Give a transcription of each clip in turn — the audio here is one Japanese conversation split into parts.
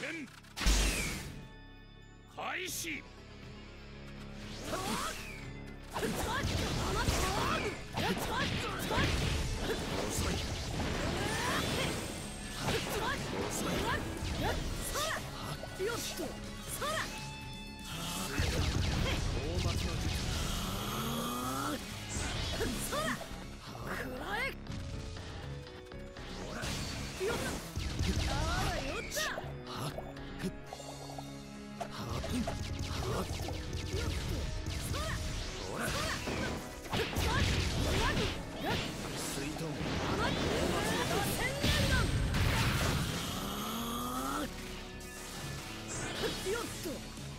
戦開始。 よしとそら大松の術。 そらくらえよっああよっだよっとそらほら水遁大松の千年弾よっと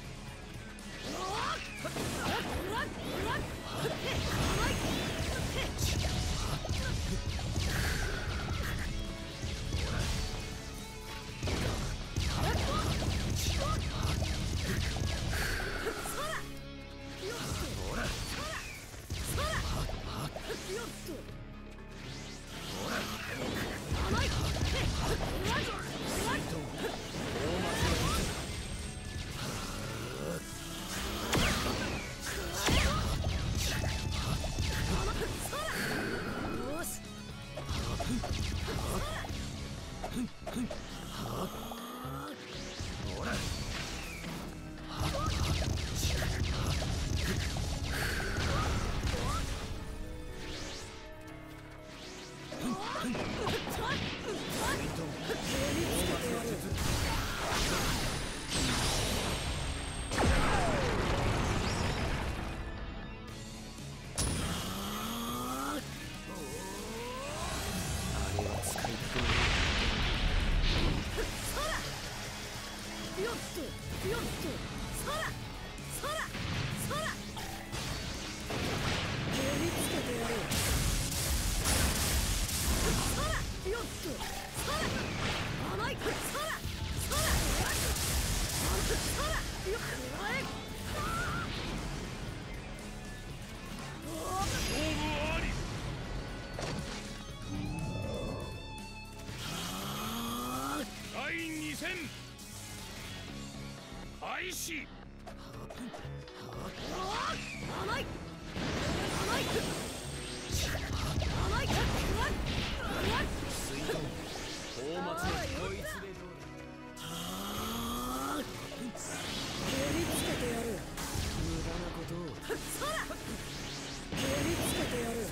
第2戦開始。 甘い水遁大松のこいつでどうだ。 蹴りつけてやる無駄なことを。 そら蹴りつけてやる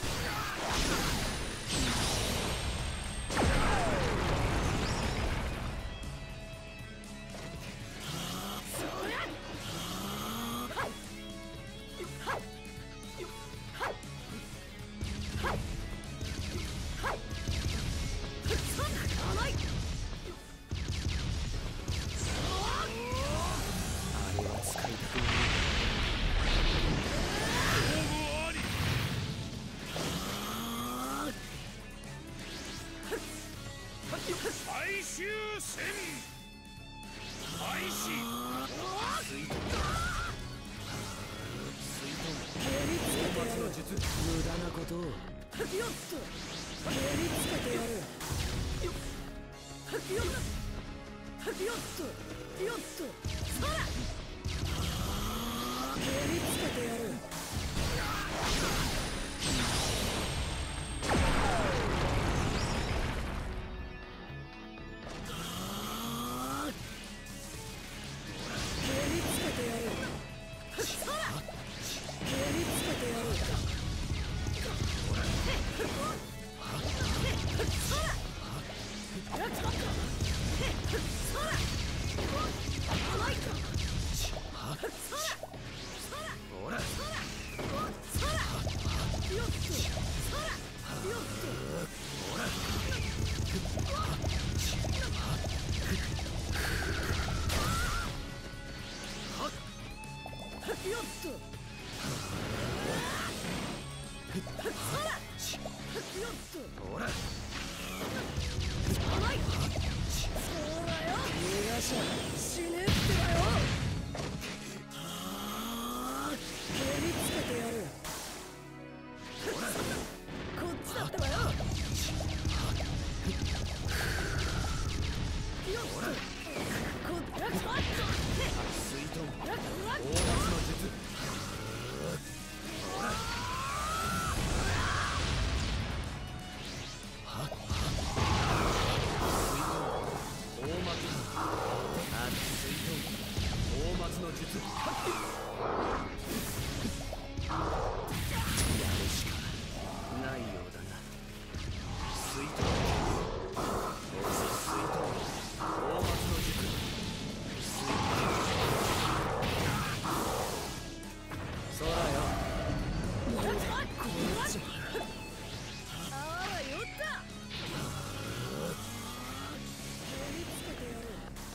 最終戦開始。水遁蹴りつけてやる大松の術。無駄なことを。 よっと蹴りつけてやるよっよっとそら蹴りつけてやる蹴りつけてやるそら蹴りつけてやるほらほら逃がしゃ死ねってばよ蹴りつけてやるこっちだってばよよっの術やるしかないようだな。水遁水遁大松の術水そらよこうなっちまう。あらよった手につけてやる。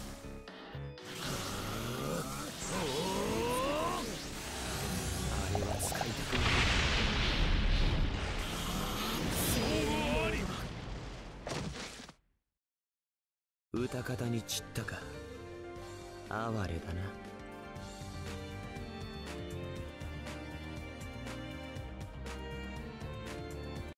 あれは使いたくない。歌方に散ったか。哀れだな。